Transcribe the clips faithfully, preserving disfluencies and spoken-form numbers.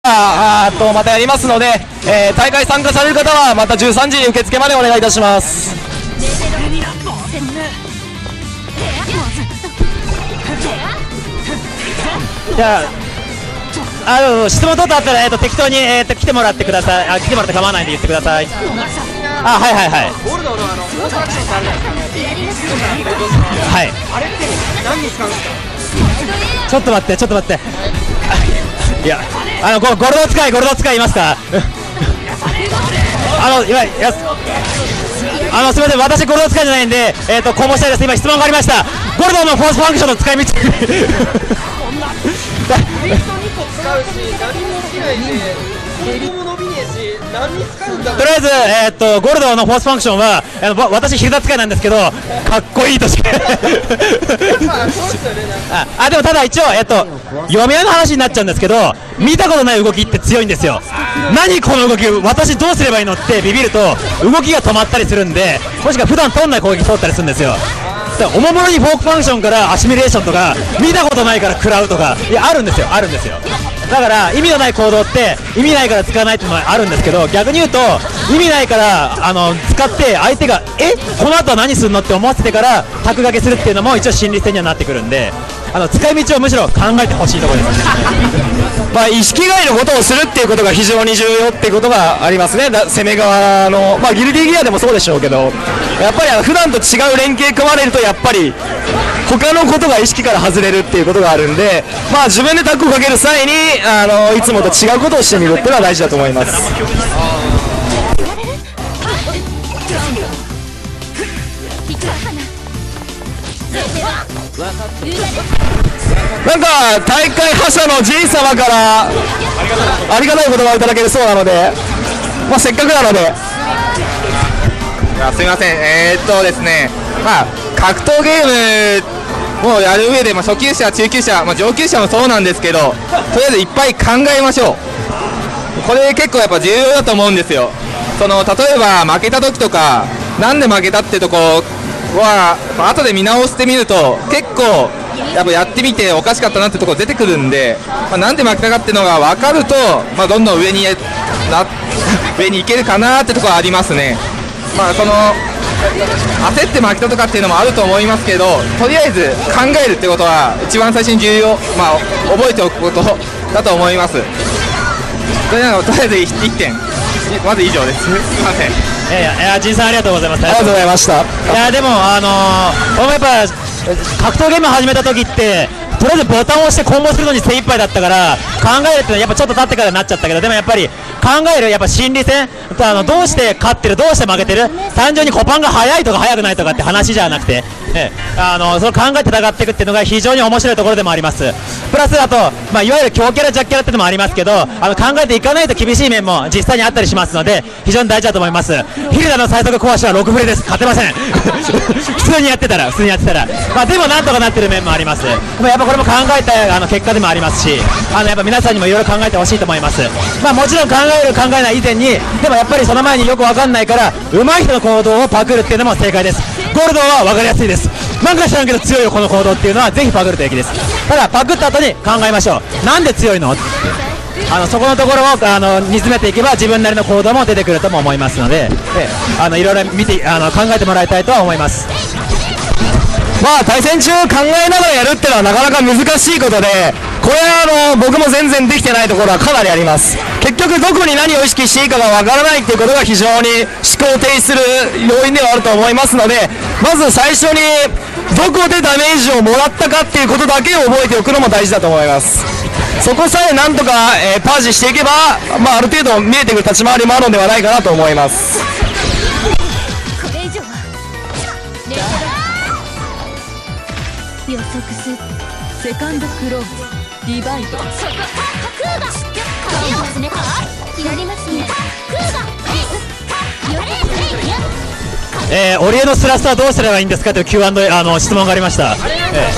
あーとまたやりますので、えー、大会参加される方はまたじゅうさんじ受付までお願いいたします。 じゃあ、あの質問等々あったら、えー、と適当に、えー、と来てもらってください。あ、来てもらって構わないんで言ってください。あ、はいはいはい。 ゴールドのあのフォースアクションってあるじゃないですか。 はい。 あれって何に使うんですか。 ちょっと待ってちょっと待って。いや、あのゴゴルド使いゴルド使いいますか。あのいやいやあのすみません、私ゴルド使いじゃないんで、えっ、ー、と攻防したいです。今質問がありました。ゴルドのフォースファンクションの使い道。とりあえず、えー、っとゴルドのフォースファンクションはあの私ヒルダ使いなんですけど、かっこいいとしかああでもただ一応、えー、っと読み合いの話になっちゃうんですけど、見たことない動きって強いんですよ。何この動き、私どうすればいいのってビビると動きが止まったりするんで、もしくは普段通んない攻撃通ったりするんですよ。おもむろにフォークファンクションからアシミュレーションとか見たことないから食らうとか、いやあるんですよあるんですよ。だから意味のない行動って意味ないから使わないっていうのはあるんですけど、逆に言うと意味ないからあの使って相手がえこの後は何するのって思わせてからタク掛けするっていうのも一応心理戦にはなってくるんで、あの使い道をむしろ考えてほしいところです。 まあ意識外のことをするっていうことが非常に重要っていうことがありますね。だ攻め側の、まあ、ギルディギアでもそうでしょうけど、やっぱり普段と違う連携組まれるとやっぱり他のことが意識から外れるっていうことがあるんで、まあ自分でタッグをかける際にあのいつもと違うことをしてみるっていうのは大事だと思います。なんか大会覇者のじい様からありがたい言葉をいただけるそうなので、まあ、せっかくなので。 いやすみません、えー、っとですね、まあ、格闘ゲームをやる上で、まあ、初級者、中級者、まあ、上級者もそうなんですけど、とりあえずいっぱい考えましょう。これ結構やっぱ重要だと思うんですよ。その例えば負けた時とか、なんで負けたってとこは、まあ後で見直してみると結構やっぱやってみておかしかったなってところ出てくるんで、まあ、なんで負けたかっていうのが分かると、まあ、どんどん上にな上に行けるかなってところはありますね。まあその焦って負けたとかっていうのもあると思いますけど、とりあえず考えるってことは一番最初に重要、まあ、覚えておくことだと思います。それなのとりあえずいってん、まず以上です。すみません。 いやいや、いや、仁さんありがとうございます。 ありがとうございました。 いやでもあのー、俺もやっぱ格闘ゲーム始めた時ってとりあえずボタンを押してコンボするのに精一杯だったから、考えるってのはやっぱちょっと経ってからになっちゃったけど、でもやっぱり考えるやっぱ心理戦、あのどうして勝ってるどうして負けてる、単純にコパンが速いとか速くないとかって話じゃなくて、えあのそれを考えて戦っていくっていうのが非常に面白いところでもあります。プラスあと、まあ、いわゆる強キャラ弱キャラっていうのもありますけど、あの考えていかないと厳しい面も実際にあったりしますので非常に大事だと思います。ヒルダの最速壊しはろくフレです。勝てません。普通にやってたら普通にやってたら、まあ、でもなんとかなってる面もあります。まあ、やっぱこれも考えたあの結果でもありますし、あのやっぱ皆さんにもいろいろ考えてほしいと思います。まあ、もちろん考える考えない以前に、でもやっぱりその前によくわかんないから上手い人の行動をパクるっていうのも正解です。ゴールドは分かりやすいです。なんか知らんけど強いよこの行動っていうのはぜひパクるとべきです。ただパクった後に考えましょう。なんで強いの、あのそこのところをあの煮詰めていけば自分なりの行動も出てくるとも思いますので、であのいろいろ見てあの考えてもらいたいとは思います。 まあ対戦中考えながらやるっていうのはなかなか難しいことで、これはあの僕も全然できてないところはかなりあります。結局どこに何を意識していいかがわからないっていうことが非常に思考を停止する要因ではあると思いますので、まず最初にどこでダメージをもらったかっていうことだけを覚えておくのも大事だと思います。そこさえなんとか、えー、パージしていけば、まあ、ある程度見えてくる立ち回りもあるのではないかなと思います。 予測すセカンドクローズディバイドクーバやりますねやりますねクーバよれえー、オリエのスラストはどうすればいいんですかという キューアンドエー あの質問がありました。え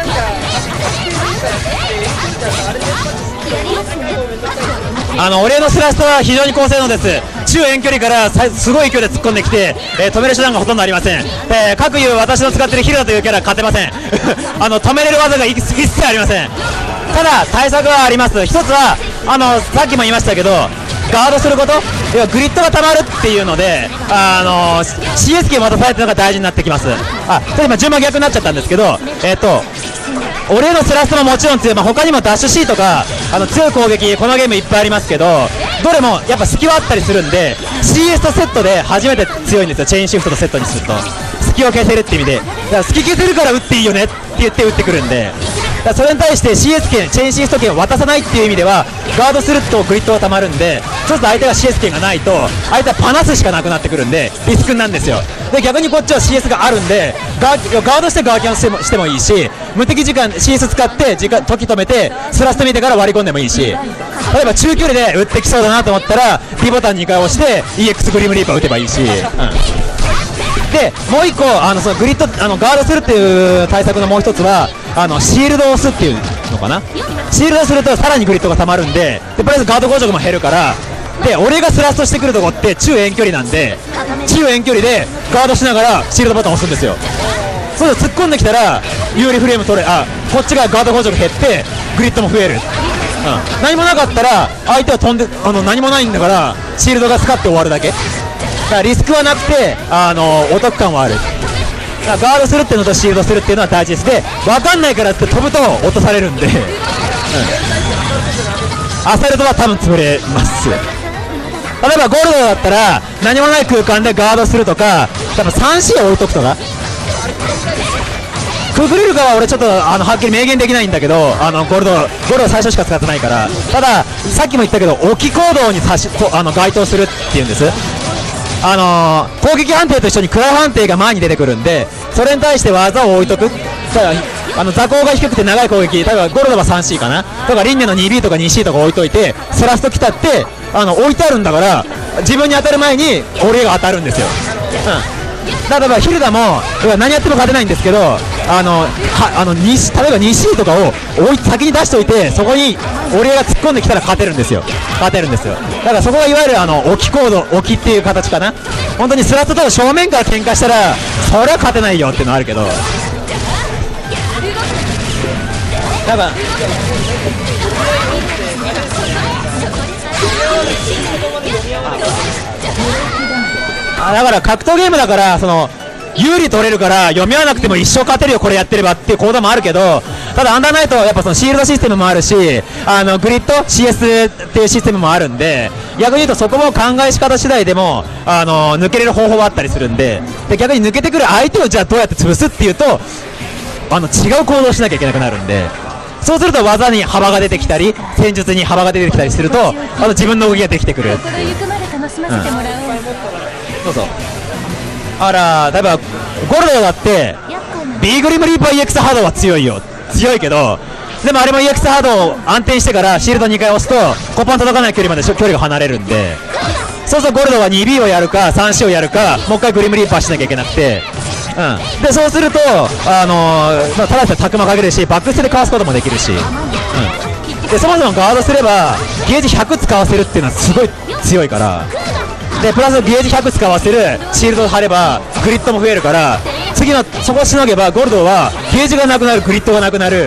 ー、あのオリエのスラストは非常に高性能です。中遠距離からすごい勢いで突っ込んできて、えー、止める手段がほとんどありません。えー、各有私の使っているヒルダというキャラは勝てません。あの止めれる技が一切ありません。ただ対策はあります。一つはあのさっきも言いましたけど、ガードすること、要はグリッドがたまるっていうので、あの シーエス キーを渡されてるのが大事になってきます。あ、ちょっと今順番逆になっちゃったんですけど、えっ、と俺のスラストももちろん強い、まあ、他にもダッシュ C とかあの強い攻撃このゲームいっぱいありますけど、どれもやっぱ隙はあったりするんで シーエス とセットで初めて強いんですよ。チェーンシフトとセットにすると隙を消せるって意味で、だから隙消せるから打っていいよねって言って打ってくるんで、だからそれに対して シーエス 権、チェーンシフト権を渡さないっていう意味ではガードするとグリッドがたまるんで、そうすると相手が シーエス 権がないと相手はパナスしかなくなってくるんでリスクなんですよ。で逆にこっちは シーエス があるんでガー、ガードしてガーキャンしてもしてもいいし、無敵時間 シーエス 使って時間時止めてスラスト見てから割り込んでもいいし、例えば中距離で打ってきそうだなと思ったら P ボタンにかい押して イーエックス グリムリーパー打てばいいし、うん、でもう一個あのそのグリッドあのガードするっていう対策のもう一つはあのシールドを押すっていうのかな。シールドをするとさらにグリッドがたまるんで、でプラスガード強弱も減るから、で俺がスラストしてくるとこって中遠距離なんで、中遠距離でガードしながらシールドボタンを押すんですよ。そうすると突っ込んできたら有利フレーム取れ、あこっちがガード強弱減ってグリッドも増える、うん、何もなかったら相手は飛んであの何もないんだからシールドが使って終わるだけだからリスクはなくてあのお得感はある。だからガードするっていうのとシールドするっていうのは大事です。で分かんないからって飛ぶと落とされるんで、うん、アサルトは多分潰れます。例えばゴールドだったら何もない空間でガードするとか、多分 スリーシー を置いとくとか、くぐれるかは俺ちょっとあのはっきり明言できないんだけど、あのゴールドゴールド最初しか使ってないから。たださっきも言ったけど置き行動に差しあの該当するっていうんです。あのー、攻撃判定と一緒にクライ判定が前に出てくるんで、それに対して技を置いとく。ただあの座高が低くて長い攻撃、例えばゴールドは スリーシー かなとかリンネの ツービー とか ツーシー とか置いといてスラスト来たってあの置いてあるんだから自分に当たる前に俺が当たるんですよ。うん、例えばヒルダも何やっても勝てないんですけど、あのはあの例えば ツーシー とかを置い先に出しておいてそこに俺が突っ込んできたら勝てるんですよ。勝てるんですよ。だからそこがいわゆるあの置きコード置きっていう形かな。本当にスラットと正面から喧嘩したらそれは勝てないよっていうのはあるけど、なんかあだから格闘ゲームだからその有利取れるから読み合わなくても一生勝てるよこれやってればっていうコードもあるけど、ただアンダーナイトはやっぱそのシールドシステムもあるし、あのグリッド シーエス っていうシステムもあるんで、逆に言うとそこも考えし方次第でもあの抜けれる方法はあったりするんで、で逆に抜けてくる相手をじゃあどうやって潰すっていうとあの違う行動をしなきゃいけなくなるんで、そうすると技に幅が出てきたり戦術に幅が出てきたりするとあの自分の動きができてくる。 行くまで楽しませてもらおう。 そうそう。あら例えばゴルドだってビーグリムリーパー イーエックス ハードは強いよ強いけど、でもあれも イーエックス ハードを暗転してからシールドにかい押すとコパン届かない距離まで距離が離れるんで、そうするとゴルドは ツービー をやるか スリーシー をやるかもう一回グリムリーパーしなきゃいけなくて、うん、でそうするとあのーまあ、ただでタクマかけるしバックステでかわすこともできるし、うん、でそもそもガードすればゲージひゃく使わせるっていうのはすごい強いから、でプラスゲージひゃく使わせるシールドを貼ればグリッドも増えるから、次のそこをしのげばゴールドはゲージがなくなるグリッドがなくなる、うん、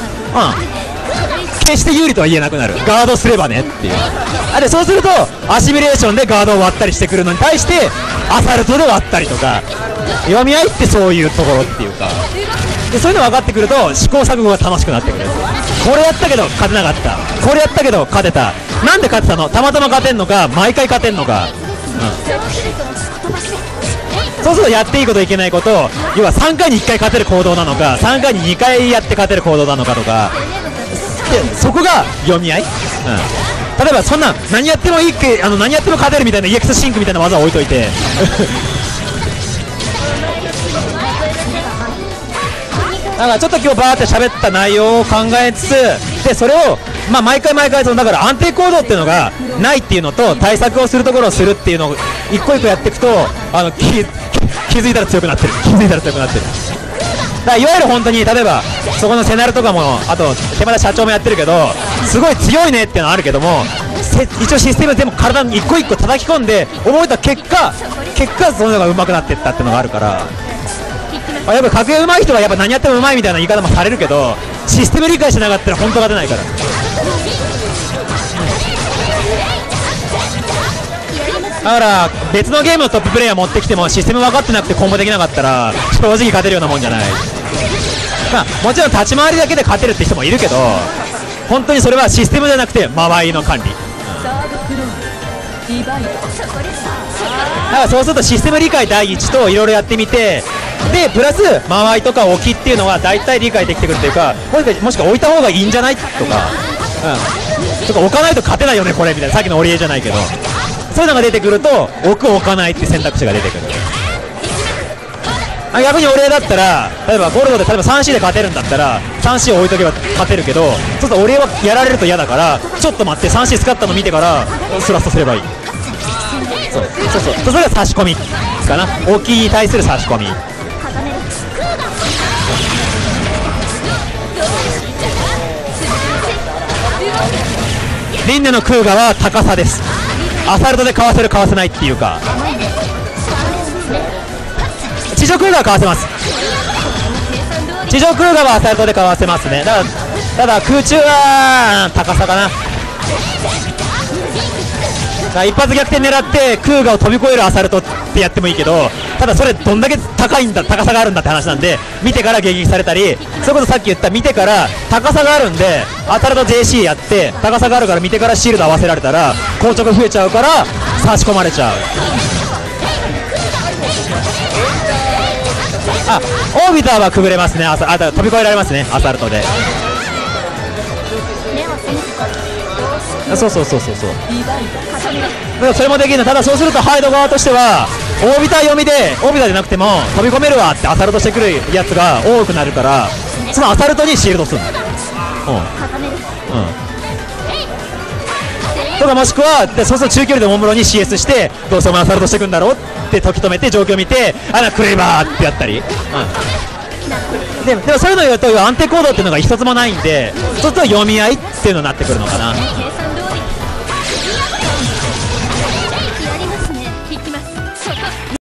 決して有利とは言えなくなるガードすればねっていう。あでそうするとアシミュレーションでガードを割ったりしてくるのに対してアサルトで割ったりとか、読み合いってそういうところっていうか、でそういうの分かってくると試行錯誤が楽しくなってくる。これやったけど勝てなかった、これやったけど勝てた、なんで勝てたの、たまたま勝てんのか毎回勝てんのか、うん、そうするとやっていいこといけないこと、要はさんかいにいっかい勝てる行動なのかさんかいににかいやって勝てる行動なのかとかで、そこが読み合い、うん、例えばそんな何やってもいいけあの何やっても勝てるみたいな イーエックス シンクみたいな技を置いといてなんかちょっと今日バーって喋った内容を考えつつ、でそれを、まあ、毎回毎回そのだから安定行動っていうのがないっていうのと対策をするところをするっていうのを一個一個やっていくとあの 気, 気づいたら強くなってる気づいたら強くなってる。だからいわゆる本当に例えばそこのセナルとかもあと手間社長もやってるけどすごい強いねっていうのはあるけども、一応システムでも体に一個一個叩き込んで覚えた結果結果そののが上手くなっていったっていうのがあるから。あやっぱ格ゲー上手い人はやっぱ何やっても上手いみたいな言い方もされるけどシステム理解しなかったら本当が出ないから。 から別のゲームのトッププレイヤー持ってきてもシステム分かってなくてコンボできなかったら正直勝てるようなもんじゃない。まあもちろん立ち回りだけで勝てるって人もいるけど、本当にそれはシステムじゃなくて間合いの管理。 サードクローディバイドそこですだからそうするとシステム理解第一といろいろやってみて、でプラス間合いとか置きっていうのは大体理解できてくるっていうか、もしかもしくは置いた方がいいんじゃないとか、うん、とか置かないと勝てないよねこれみたいな、さっきの折り絵じゃないけど、そういうのが出てくると置く置かないって選択肢が出てくる。あ逆に折り絵だったら例えばゴールドで例えば スリーシー で勝てるんだったら スリーシー を置いとけば勝てるけど、ちょっと折り絵はやられると嫌だからちょっと待って スリーシー 使ったの見てからスラストすればいい。そうそうそう、それが差し込みかな、大きいに対する差し込み。リンネのクーガは高さです。アサルトでかわせるかわせないっていうか、地上クーガはかわせます。地上クーガはアサルトでかわせますね。だからただ空中は高さかな。一発逆転狙ってクーガを飛び越えるアサルトってやってもいいけど、ただそれどんだけ高いんだ高さがあるんだって話なんで、見てから撃されたり、それこそさっき言った見てから高さがあるんでアサルト ジェーシー やって高さがあるから見てからシールド合わせられたら硬直増えちゃうから差し込まれちゃう。あオービターはくぐれますね。あさあ飛び越えられますねアサルトで。そうそうそうそうそう、だからそれもできるの。ただそうするとハイド側としてはオービター読みでオービターじゃなくても飛び込めるわってアサルトしてくるやつが多くなるから、そのアサルトにシールドするの。うんうん、とかもしくはでそうすると中距離でモンブロに シーエス してどうしてお前アサルトしてくんだろうって時止めて状況見てあらクレイバーってやったり、うん、で, でもそういうのを言うと安定行動っていうのが一つもないんで、そうすると読み合いっていうのになってくるのかな。